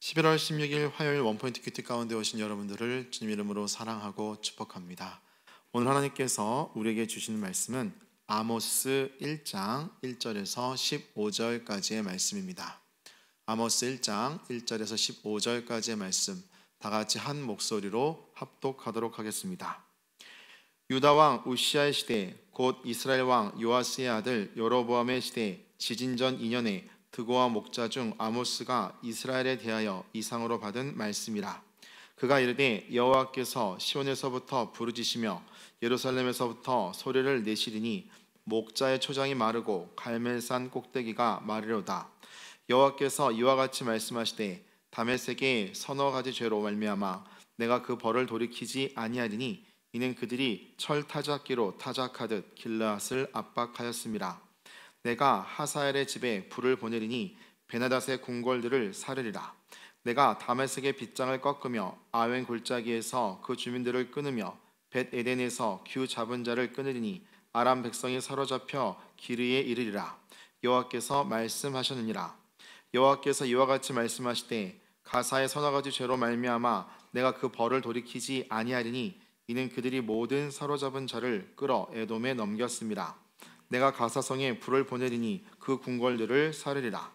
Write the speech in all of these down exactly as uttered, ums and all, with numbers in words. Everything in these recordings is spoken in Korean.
십일월 십육일 화요일 원포인트 큐티 가운데 오신 여러분들을 주님 이름으로 사랑하고 축복합니다. 오늘 하나님께서 우리에게 주시는 말씀은 아모스 일 장 일 절에서 십오 절까지의 말씀입니다. 아모스 일 장 일 절에서 십오 절까지의 말씀 다 같이 한 목소리로 합독하도록 하겠습니다. 유다 왕 우시아의 시대 곧 이스라엘 왕 요아스의 아들 여로보암의 시대 지진전 이 년에 드고와 목자 중 아모스가 이스라엘에 대하여 이상으로 받은 말씀이라. 그가 이르되 여호와께서 시온에서부터 부르짖으며 예루살렘에서부터 소리를 내시리니 목자의 초장이 마르고 갈멜산 꼭대기가 마르려다. 여호와께서 이와 같이 말씀하시되 다메섹의 서너 가지 죄로 말미암아 내가 그 벌을 돌이키지 아니하리니 이는 그들이 철 타작기로 타작하듯 길르앗을 압박하였음이라. 내가 하사엘의 집에 불을 보내리니 베나닷의 궁궐들을 사르리라. 내가 다메섹의 빗장을 꺾으며 아웬 골짜기에서 그 주민들을 끊으며 벳 에덴에서 규 잡은 자를 끊으리니 아람 백성이 사로잡혀 기르에 이르리라. 여호와께서 말씀하셨느니라. 여호와께서 이와 같이 말씀하시되 가사의 서너 가지 죄로 말미암아 내가 그 벌을 돌이키지 아니하리니 이는 그들이 모든 사로잡은 자를 끌어 에돔에 넘겼음이라. 내가 가사성에 불을 보내리니 그 궁궐들을 사르리라.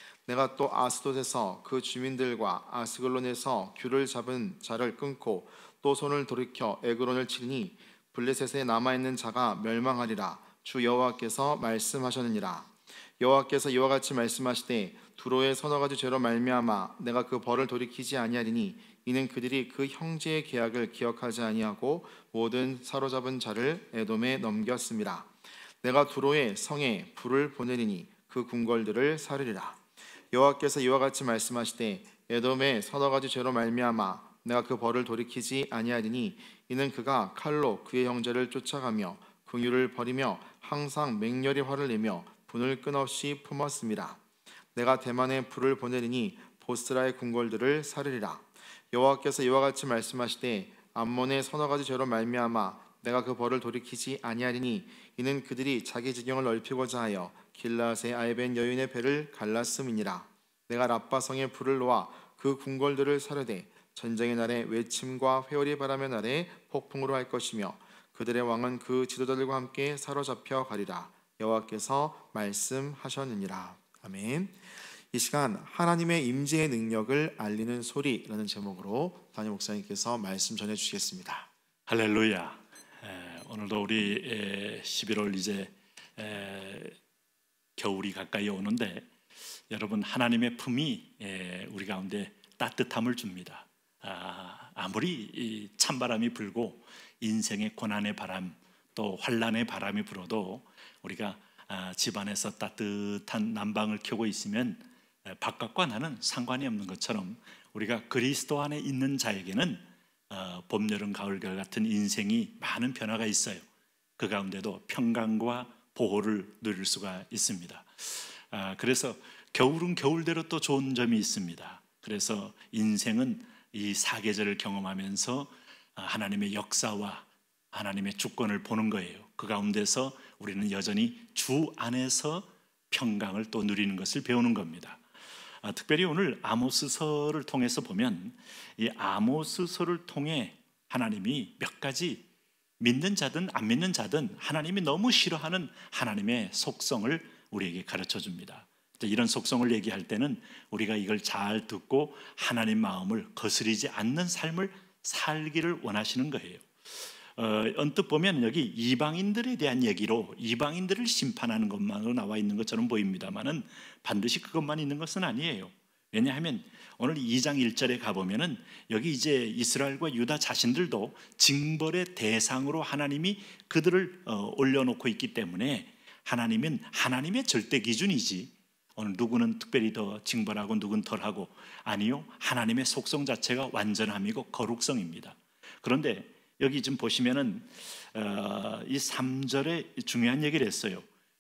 내가 또 아스돗에서 그 주민들과 아스글론에서 규를 잡은 자를 끊고 또 손을 돌이켜 에그론을 치리니 블레셋에 남아있는 자가 멸망하리라. 주 여호와께서 말씀하셨느니라. 여호와께서 이와 같이 말씀하시되 두로의 서너 가지 죄로 말미암아 내가 그 벌을 돌이키지 아니하리니 이는 그들이 그 형제의 계약을 기억하지 아니하고 모든 사로잡은 자를 에돔에 넘겼음이라. 내가 두로의 성에 불을 보내리니 그 궁궐들을 사르리라. 여호와께서 이와 같이 말씀하시되 에돔의 서너 가지 죄로 말미암아 내가 그 벌을 돌이키지 아니하리니 이는 그가 칼로 그의 형제를 쫓아가며 긍휼을 버리며 항상 맹렬히 화를 내며 분을 끊없이 품었음이라. 내가 대만에 불을 보내리니 보스라의 궁궐들을 사르리라. 여호와께서 이와 같이 말씀하시되 암몬의 서너 가지 죄로 말미암아 내가 그 벌을 돌이키지 아니하리니 이는 그들이 자기 지경을 넓히고자 하여 길르앗의 아이벤 여인의 배를 갈랐음이니라. 내가 라빠성에 불을 놓아 그 궁궐들을 사르되 전쟁의 날에 외침과 회오리 바람의 날에 폭풍으로 할 것이며 그들의 왕은 그 지도자들과 함께 사로잡혀 가리라. 여호와께서 말씀하셨느니라. 아멘. 이 시간 하나님의 임재의 능력을 알리는 소리라는 제목으로 담임 목사님께서 말씀 전해 주시겠습니다. 할렐루야. 에, 오늘도 우리 에, 십일월 이제 에, 겨울이 가까이 오는데 여러분 하나님의 품이 에, 우리 가운데 따뜻함을 줍니다. 아, 아무리 이 찬바람이 불고 인생의 고난의 바람 또 환난의 바람이 불어도 우리가 아, 집안에서 따뜻한 난방을 켜고 있으면 에, 바깥과 나는 상관이 없는 것처럼 우리가 그리스도 안에 있는 자에게는 어, 봄, 여름, 가을, 겨울 같은 인생이 많은 변화가 있어요. 그 가운데도 평강과 보호를 누릴 수가 있습니다. 아, 그래서 겨울은 겨울대로 또 좋은 점이 있습니다. 그래서 인생은 이 사계절을 경험하면서 하나님의 역사와 하나님의 주권을 보는 거예요. 그 가운데서 우리는 여전히 주 안에서 평강을 또 누리는 것을 배우는 겁니다. 아, 특별히 오늘 아모스서를 통해서 보면 이 아모스서를 통해 하나님이 몇 가지 믿는 자든 안 믿는 자든 하나님이 너무 싫어하는 하나님의 속성을 우리에게 가르쳐 줍니다. 이런 속성을 얘기할 때는 우리가 이걸 잘 듣고 하나님 마음을 거스르지 않는 삶을 살기를 원하시는 거예요. 어, 언뜻 보면 여기 이방인들에 대한 얘기로 이방인들을 심판하는 것만으로 나와 있는 것처럼 보입니다만은 반드시 그것만 있는 것은 아니에요. 왜냐하면 오늘 이 장 일 절에 가보면은 여기 이제 이스라엘과 유다 자신들도 징벌의 대상으로 하나님이 그들을 어, 올려놓고 있기 때문에 하나님은 하나님의 절대 기준이지 오늘 누구는 특별히 더 징벌하고 누구는 덜하고 아니요, 하나님의 속성 자체가 완전함이고 거룩성입니다. 그런데 여기 지금 보시면은 어, 이 삼 절에 중요한 얘기를 했어요.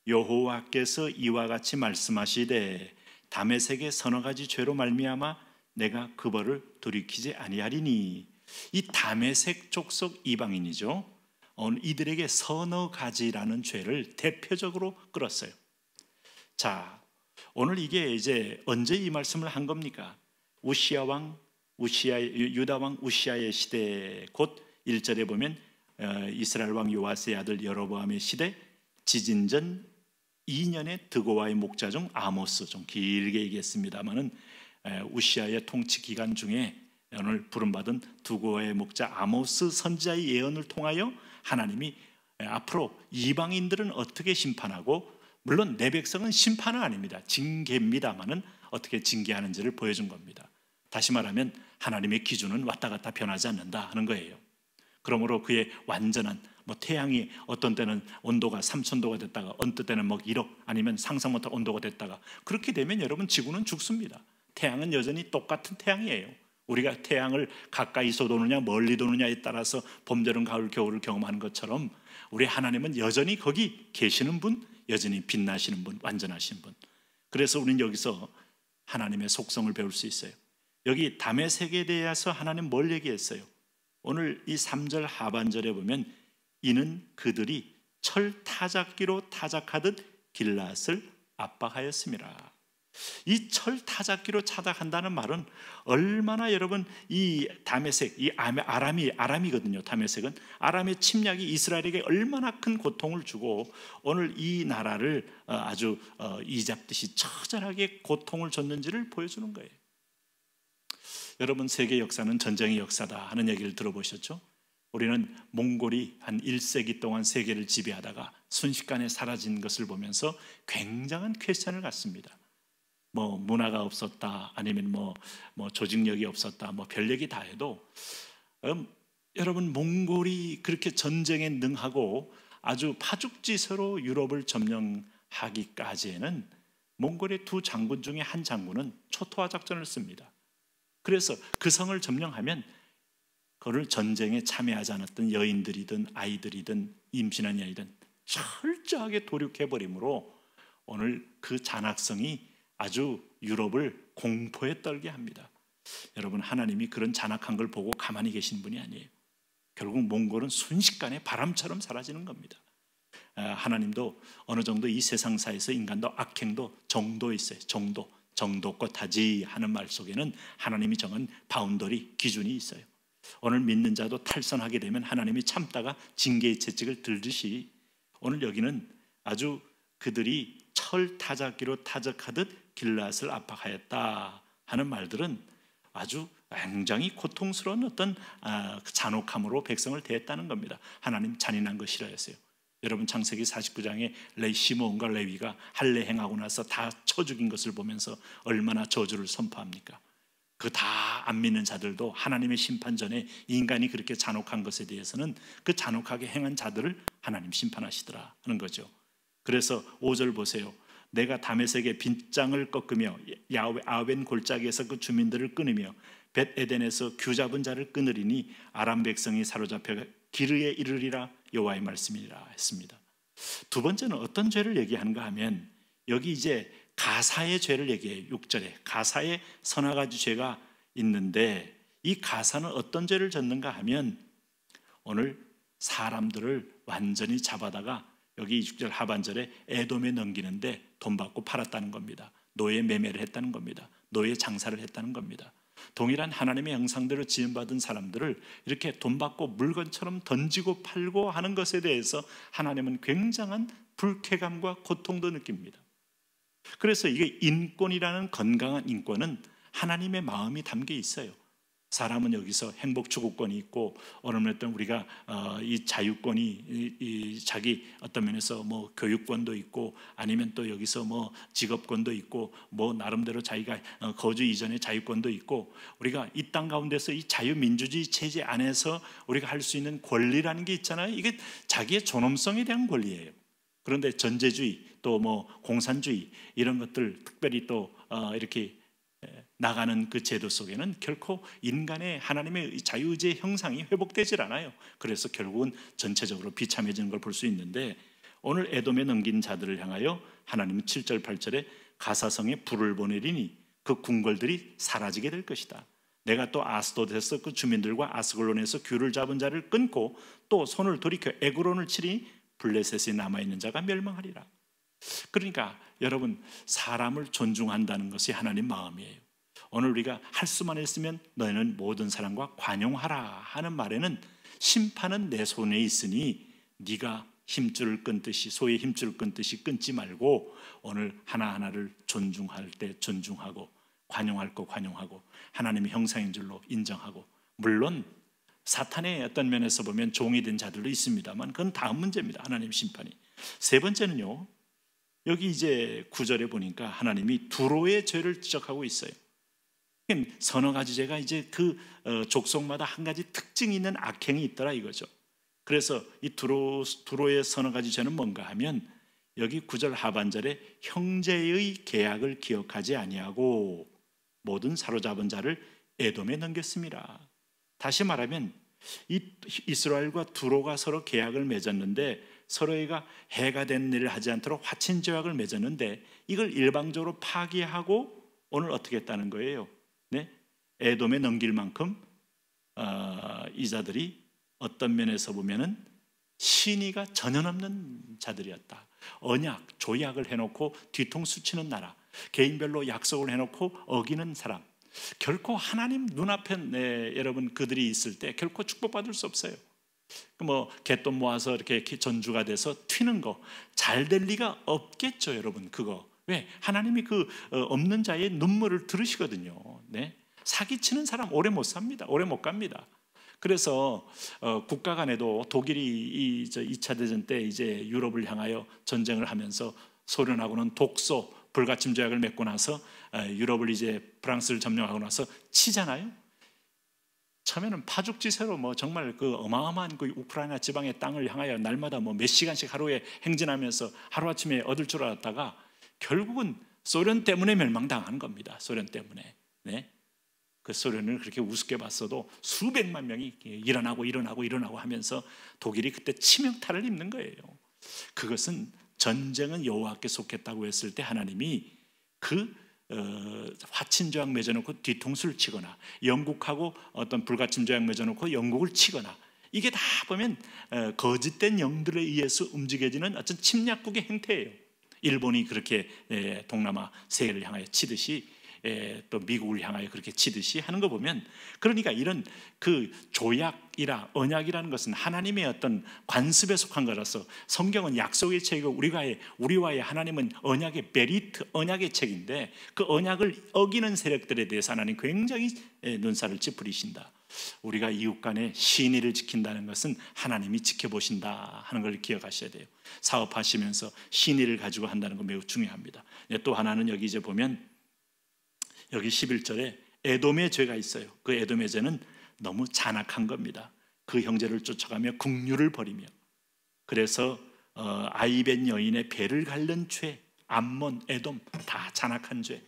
여호와께서 이와 같이 말씀하시되 다메섹의 서너 가지 죄로 말미암아 내가 그 벌을 돌이키지 아니하리니. 이 다메섹 족속 이방인이죠. 오늘 이들에게 서너 가지라는 죄를 대표적으로 끌었어요. 자, 오늘 이게 이제 언제 이 말씀을 한 겁니까? 우시아 왕 우시아 유다 왕 우시아의 시대, 곧 일 절에 보면 이스라엘 왕 요아스의 아들 여로보암의 시대, 지진 전 이 년의 드고와의 목자 중 아모스, 좀 길게 얘기했습니다마는 우시아의 통치 기간 중에 오늘 부름받은 드고와의 목자 아모스 선지자의 예언을 통하여 하나님이 앞으로 이방인들은 어떻게 심판하고, 물론 내 백성은 심판은 아닙니다, 징계입니다마는 어떻게 징계하는지를 보여준 겁니다. 다시 말하면 하나님의 기준은 왔다 갔다 변하지 않는다 하는 거예요. 그러므로 그의 완전한, 뭐 태양이 어떤 때는 온도가 삼천 도가 됐다가 어떤 때는 뭐 일억 아니면 상상 못할 온도가 됐다가, 그렇게 되면 여러분 지구는 죽습니다. 태양은 여전히 똑같은 태양이에요. 우리가 태양을 가까이서 도느냐 멀리 도느냐에 따라서 봄, 여름, 가을, 겨울을 경험하는 것처럼 우리 하나님은 여전히 거기 계시는 분, 여전히 빛나시는 분, 완전하신 분. 그래서 우리는 여기서 하나님의 속성을 배울 수 있어요. 여기 다메섹에 대해서 하나님 뭘 얘기했어요? 오늘 이 삼 절 하반절에 보면 이는 그들이 철 타작기로 타작하듯 길앗을 압박하였습니다. 이 철 타작기로 타작한다는 말은 얼마나 여러분 이 다메섹, 이 아람이 아람이거든요. 다메섹은 아람의 침략이 이스라엘에게 얼마나 큰 고통을 주고 오늘 이 나라를 아주 이잡듯이 처절하게 고통을 줬는지를 보여주는 거예요. 여러분, 세계 역사는 전쟁의 역사다 하는 얘기를 들어보셨죠? 우리는 몽골이 한 일 세기 동안 세계를 지배하다가 순식간에 사라진 것을 보면서 굉장한 퀘스천을 갖습니다. 뭐 문화가 없었다, 아니면 뭐, 뭐 조직력이 없었다, 뭐 별 얘기 다 해도 음, 여러분, 몽골이 그렇게 전쟁에 능하고 아주 파죽지세로 유럽을 점령하기까지에는 몽골의 두 장군 중에 한 장군은 초토화 작전을 씁니다. 그래서 그 성을 점령하면 그를 전쟁에 참여하지 않았던 여인들이든 아이들이든 임신한 여인이든 철저하게 도륙해버리므로 오늘 그 잔악성이 아주 유럽을 공포에 떨게 합니다. 여러분, 하나님이 그런 잔악한 걸 보고 가만히 계신 분이 아니에요. 결국 몽골은 순식간에 바람처럼 사라지는 겁니다. 하나님도 어느 정도 이 세상사에서 인간도 악행도 정도 있어요. 정도, 정도껏 하지 하는 말 속에는 하나님이 정한 바운더리, 기준이 있어요. 오늘 믿는 자도 탈선하게 되면 하나님이 참다가 징계의 채찍을 들듯이 오늘 여기는 아주 그들이 철 타작기로 타작하듯 길앗을 압박하였다 하는 말들은 아주 굉장히 고통스러운 어떤 잔혹함으로 백성을 대했다는 겁니다. 하나님 잔인한 거 싫어했어요. 여러분, 창세기 사십구 장에 레 시므온과 레위가 할례 행하고 나서 다 쳐 죽인 것을 보면서 얼마나 저주를 선포합니까? 그 다 안 믿는 자들도 하나님의 심판 전에 인간이 그렇게 잔혹한 것에 대해서는 그 잔혹하게 행한 자들을 하나님 심판하시더라 하는 거죠. 그래서 오 절 보세요. 내가 다메섹의 빗장을 꺾으며 야외 아웬 골짜기에서 그 주민들을 끊으며 벳에덴에서 규잡은 자를 끊으리니 아람 백성이 사로잡혀 기르에 이르리라 여호와의 말씀이라 했습니다. 두 번째는 어떤 죄를 얘기하는가 하면 여기 이제 가사의 죄를 얘기해요. 육 절에 가사의 서너 가지 죄가 있는데 이 가사는 어떤 죄를 졌는가 하면 오늘 사람들을 완전히 잡아다가 여기 육 절 하반절에 에돔에 넘기는데 돈 받고 팔았다는 겁니다. 노예 매매를 했다는 겁니다. 노예 장사를 했다는 겁니다. 동일한 하나님의 형상대로 지음받은 사람들을 이렇게 돈 받고 물건처럼 던지고 팔고 하는 것에 대해서 하나님은 굉장한 불쾌감과 고통도 느낍니다. 그래서 이게 인권이라는 건강한 인권은 하나님의 마음이 담겨 있어요. 사람은 여기서 행복 추구권이 있고 어느 어떤 우리가 어, 이 자유권이 이, 이 자기 어떤 면에서 뭐 교육권도 있고 아니면 또 여기서 뭐 직업권도 있고 뭐 나름대로 자기가 어, 거주 이전의 자유권도 있고 우리가 이 땅 가운데서 이 자유민주주의 체제 안에서 우리가 할 수 있는 권리라는 게 있잖아요. 이게 자기의 존엄성에 대한 권리예요. 그런데 전제주의 또 뭐 공산주의 이런 것들 특별히 또 어, 이렇게 나가는 그 제도 속에는 결코 인간의 하나님의 자유의지의 형상이 회복되질 않아요. 그래서 결국은 전체적으로 비참해지는 걸 볼 수 있는데 오늘 에돔에 넘긴 자들을 향하여 하나님은 칠 절 팔 절에 가사성에 불을 보내리니 그 궁궐들이 사라지게 될 것이다. 내가 또 아스도드에서 그 주민들과 아스글론에서 규를 잡은 자를 끊고 또 손을 돌이켜 에그론을 치리니 블레셋에 남아있는 자가 멸망하리라. 그러니까 여러분, 사람을 존중한다는 것이 하나님 마음이에요. 오늘 우리가 할 수만 있으면 너희는 모든 사람과 관용하라 하는 말에는 심판은 내 손에 있으니 네가 힘줄을 끊듯이, 소의 힘줄을 끊듯이 끊지 말고 오늘 하나하나를 존중할 때 존중하고 관용할 거 관용하고 하나님의 형상인 줄로 인정하고, 물론 사탄의 어떤 면에서 보면 종이 된 자들도 있습니다만 그건 다음 문제입니다. 하나님 심판이. 세 번째는요, 여기 이제 구절에 보니까 하나님이 두로의 죄를 지적하고 있어요. 서너 가지 죄가 이제 그 족속마다 한 가지 특징이 있는 악행이 있더라 이거죠. 그래서 이 두로, 두로의 서너 가지 죄는 뭔가 하면 여기 구절 하반절에 형제의 계약을 기억하지 아니하고 모든 사로잡은 자를 에돔에 넘겼습니다. 다시 말하면 이 이스라엘과 두로가 서로 계약을 맺었는데 서로가 해가 된 일을 하지 않도록 화친 조약을 맺었는데 이걸 일방적으로 파기하고 오늘 어떻게 했다는 거예요? 네? 에돔에 넘길 만큼 어, 이 자들이 어떤 면에서 보면은 신의가 전혀 없는 자들이었다. 언약, 조약을 해놓고 뒤통수 치는 나라, 개인별로 약속을 해놓고 어기는 사람, 결코 하나님 눈앞에 네, 여러분 그들이 있을 때 결코 축복받을 수 없어요. 뭐 갯돈 모아서 이렇게 전주가 돼서 튀는 거 잘 될 리가 없겠죠, 여러분. 그거 왜? 하나님이 그 없는 자의 눈물을 들으시거든요. 네? 사기치는 사람 오래 못 삽니다. 오래 못 갑니다. 그래서 어, 국가 간에도 독일이 이 저 이 차 대전 때 이제 유럽을 향하여 전쟁을 하면서 소련하고는 독소 불가침 조약을 맺고 나서 유럽을 이제 프랑스를 점령하고 나서 치잖아요. 처음에는 파죽지세로 뭐 정말 그 어마어마한 그 우크라이나 지방의 땅을 향하여 날마다 뭐 몇 시간씩 하루에 행진하면서 하루아침에 얻을 줄 알았다가 결국은 소련 때문에 멸망당한 겁니다. 소련 때문에. 네. 그 소련을 그렇게 우습게 봤어도 수백만 명이 일어나고 일어나고 일어나고 하면서 독일이 그때 치명타를 입는 거예요. 그것은 전쟁은 여호와께 속했다고 했을 때 하나님이 그 어, 화친 조약 맺어놓고 뒤통수를 치거나 영국하고 어떤 불가침 조약 맺어놓고 영국을 치거나 이게 다 보면 어, 거짓된 영들에 의해서 움직여지는 어떤 침략국의 행태예요. 일본이 그렇게 에, 동남아 세계를 향하여 치듯이 에, 또 미국을 향하여 그렇게 치듯이 하는 거 보면, 그러니까 이런 그 조약이라 언약이라는 것은 하나님의 어떤 관습에 속한 거라서 성경은 약속의 책이고 우리와의, 우리와의 하나님은 언약의 베리트, 언약의 책인데 그 언약을 어기는 세력들에 대해서 하나님 굉장히 눈살을 찌푸리신다. 우리가 이웃 간의 신의를 지킨다는 것은 하나님이 지켜보신다 하는 걸 기억하셔야 돼요. 사업하시면서 신의를 가지고 한다는 거 매우 중요합니다. 또 하나는 여기 이제 보면 여기 십일 절에 에돔의 죄가 있어요. 그 에돔의 죄는 너무 잔악한 겁니다. 그 형제를 쫓아가며 국류를 벌이며, 그래서 어, 아이벤 여인의 배를 갈른 죄, 암몬, 에돔 다 잔악한 죄.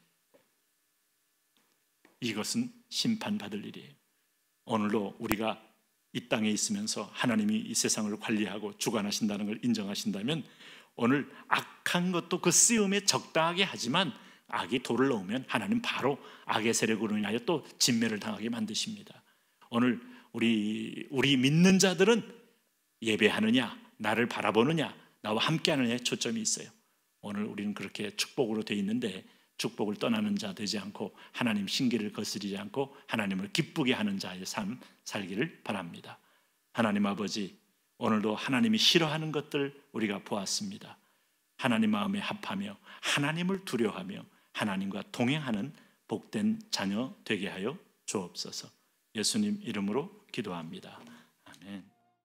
이것은 심판받을 일이에요. 오늘도 우리가 이 땅에 있으면서 하나님이 이 세상을 관리하고 주관하신다는 걸 인정하신다면 오늘 악한 것도 그 쓰임에 적당하게 하지만 악이 돌을 넣으면 하나님 바로 악의 세력으로 인하여 또 진멸을 당하게 만드십니다. 오늘 우리 우리 믿는 자들은 예배하느냐, 나를 바라보느냐, 나와 함께하느냐에 초점이 있어요. 오늘 우리는 그렇게 축복으로 돼 있는데 축복을 떠나는 자 되지 않고 하나님 신기를 거스르지 않고 하나님을 기쁘게 하는 자의 삶 살기를 바랍니다. 하나님 아버지, 오늘도 하나님이 싫어하는 것들 우리가 보았습니다. 하나님 마음에 합하며 하나님을 두려워하며 하나님과 동행하는 복된 자녀 되게 하여 주옵소서. 예수님 이름으로 기도합니다. 아멘.